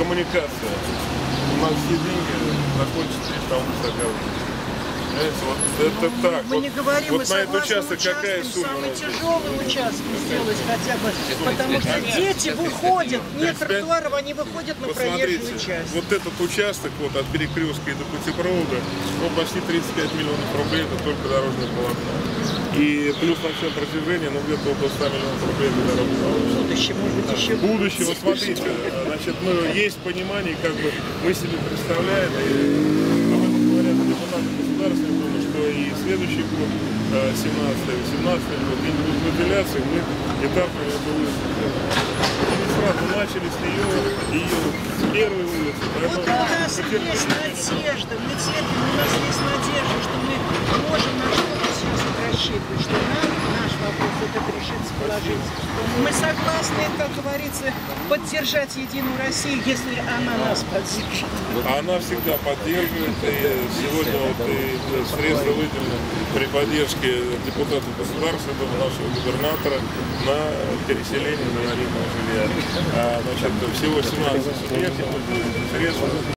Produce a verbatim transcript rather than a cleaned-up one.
коммуникация. У нас все деньги закончатся, если там улица Оголовская. Вот это так. Мы вот, не говорим, вот мы на этот согласны участок какая сумма? самый тяжелый участок сделать хотя бы, потому что дети выходят, нет тротуаров, они выходят на проезжую часть. Вот этот участок вот от перекрестка и до путепровода, ну, почти тридцать пять миллионов рублей, это только дорожное полотно. И плюс на все протяжение, ну, где-то около ста миллионов рублей это дорожное полотно. Будущее, может быть, еще в будущем, вот смотрите, значит, ну, есть понимание, как бы мы себе представляем, и об этом говорят депутаты государства, я думаю, что и следующий год, семнадцатый восемнадцатый год, где-нибудь выделяться, мы этапы эту улицу сделаем. Мы сразу начали с нее, ее с первой улицы. Вот у нас есть надежда, мы цветим, у нас есть надежда, что мы можем на что-то сейчас рассчитывать, что нам наш вопрос этот решится положительно. Мы согласны, как говорится, поддержать Единую Россию, если она нас поддержит. Она всегда поддерживает, и сегодня вот и средства выделены при поддержке депутатов государства, нашего губернатора, на переселение на арендное жилье. А, значит, всего семнадцать субъектов средств.